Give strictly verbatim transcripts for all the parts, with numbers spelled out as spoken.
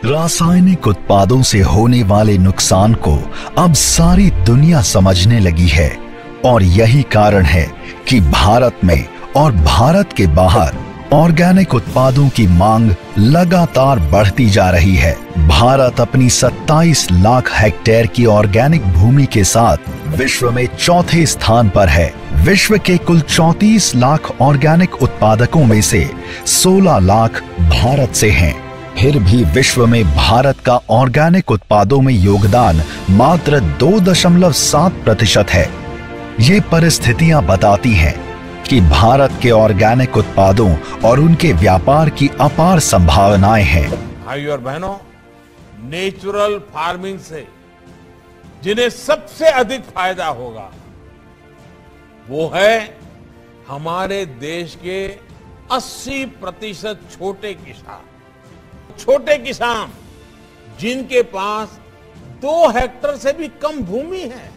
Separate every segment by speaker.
Speaker 1: रासायनिक उत्पादों से होने वाले नुकसान को अब सारी दुनिया समझने लगी है और यही कारण है कि भारत में और भारत के बाहर ऑर्गेनिक उत्पादों की मांग लगातार बढ़ती जा रही है। भारत अपनी सत्ताईस लाख हेक्टेयर की ऑर्गेनिक भूमि के साथ विश्व में चौथे स्थान पर है। विश्व के कुल चौंतीस लाख ऑर्गेनिक उत्पादकों में से सोलह लाख भारत से हैं। फिर भी विश्व में भारत का ऑर्गेनिक उत्पादों में योगदान मात्र दो दशमलव सात प्रतिशत है। ये परिस्थितियां बताती हैं कि भारत के ऑर्गेनिक उत्पादों और उनके व्यापार की अपार संभावनाएं हैं।
Speaker 2: भाइयों और बहनों, नेचुरल फार्मिंग से जिन्हें सबसे अधिक फायदा होगा वो है हमारे देश के अस्सी प्रतिशत छोटे किसान। छोटे किसान जिनके पास दो हेक्टेयर से भी कम भूमि है,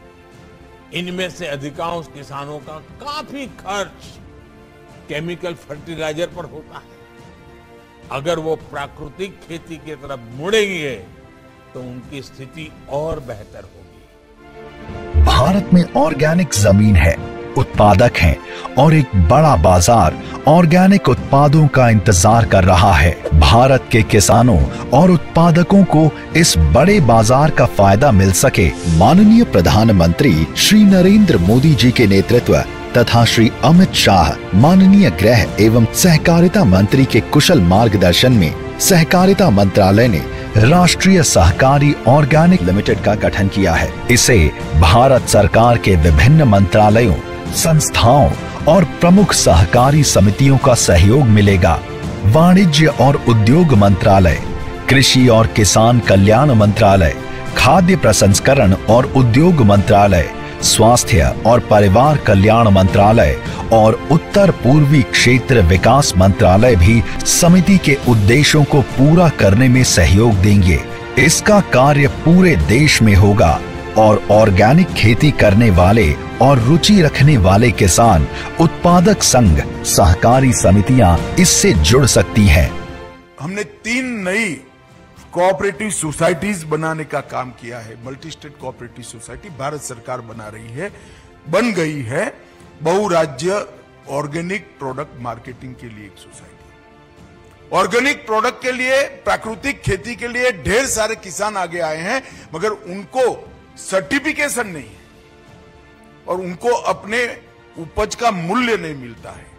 Speaker 2: इनमें से अधिकांश किसानों का काफी खर्च केमिकल फर्टिलाइजर पर होता है। अगर वो प्राकृतिक खेती की तरफ मुड़ेंगे तो उनकी स्थिति और बेहतर होगी।
Speaker 1: भारत में ऑर्गेनिक जमीन है, उत्पादक हैं और एक बड़ा बाजार ऑर्गेनिक उत्पादों का इंतजार कर रहा है। भारत के किसानों और उत्पादकों को इस बड़े बाजार का फायदा मिल सके, माननीय प्रधानमंत्री श्री नरेंद्र मोदी जी के नेतृत्व तथा श्री अमित शाह माननीय गृह एवं सहकारिता मंत्री के कुशल मार्गदर्शन में सहकारिता मंत्रालय ने राष्ट्रीय सहकारी ऑर्गेनिक लिमिटेड का गठन किया है। इसे भारत सरकार के विभिन्न मंत्रालयों, संस्थाओं और प्रमुख सहकारी समितियों का सहयोग मिलेगा। वाणिज्य और उद्योग मंत्रालय, कृषि और किसान कल्याण मंत्रालय, खाद्य प्रसंस्करण और उद्योग मंत्रालय, स्वास्थ्य और परिवार कल्याण मंत्रालय और उत्तर पूर्वी क्षेत्र विकास मंत्रालय भी समिति के उद्देश्यों को पूरा करने में सहयोग देंगे। इसका कार्य पूरे देश में होगा और ऑर्गेनिक खेती करने वाले और रुचि रखने वाले किसान उत्पादक संघ, सहकारी समितियां इससे जुड़ सकती हैं।
Speaker 3: हमने तीन नई कोऑपरेटिव सोसाइटीज बनाने का काम किया है। Multi state cooperative society Bharat सरकार बना रही है, बन गई है। बहुराज्य ऑर्गेनिक प्रोडक्ट मार्केटिंग के लिए एक सोसाइटी, ऑर्गेनिक प्रोडक्ट के लिए, प्राकृतिक खेती के लिए ढेर सारे किसान आगे आए हैं, मगर उनको सर्टिफिकेशन नहीं है और उनको अपने उपज का मूल्य नहीं मिलता है।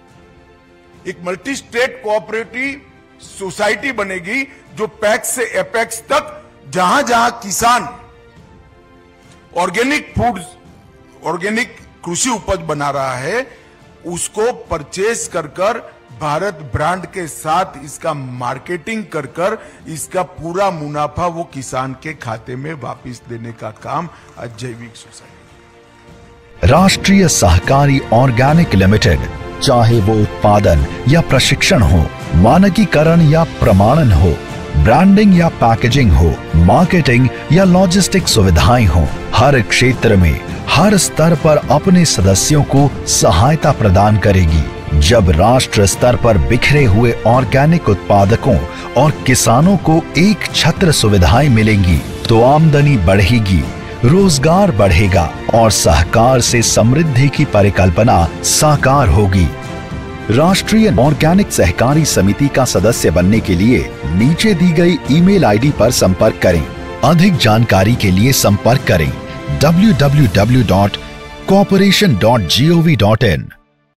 Speaker 3: एक मल्टी स्टेट कोऑपरेटिव सोसाइटी बनेगी जो पैक्स से एपेक्स तक जहां जहां किसान ऑर्गेनिक फूड्स, ऑर्गेनिक कृषि उपज बना रहा है, उसको परचेस कर कर भारत ब्रांड के साथ इसका मार्केटिंग कर कर इसका पूरा मुनाफा वो किसान के खाते में वापस देने का काम आज जैविक सोसाइटी।
Speaker 1: राष्ट्रीय सहकारी ऑर्गेनिक लिमिटेड, चाहे वो उत्पादन या प्रशिक्षण हो, मानकीकरण या प्रमाणन हो, ब्रांडिंग या पैकेजिंग हो, मार्केटिंग या लॉजिस्टिक सुविधाएं हो, हर क्षेत्र में हर स्तर पर अपने सदस्यों को सहायता प्रदान करेगी। जब राष्ट्र स्तर पर बिखरे हुए ऑर्गेनिक उत्पादकों और किसानों को एक छत्र सुविधाएं मिलेंगी तो आमदनी बढ़ेगी, रोजगार बढ़ेगा और सहकार से समृद्धि की परिकल्पना साकार होगी। राष्ट्रीय ऑर्गेनिक सहकारी समिति का सदस्य बनने के लिए नीचे दी गई ईमेल आईडी पर संपर्क करें। अधिक जानकारी के लिए संपर्क करें W W W dot corporation dot G O V dot इन।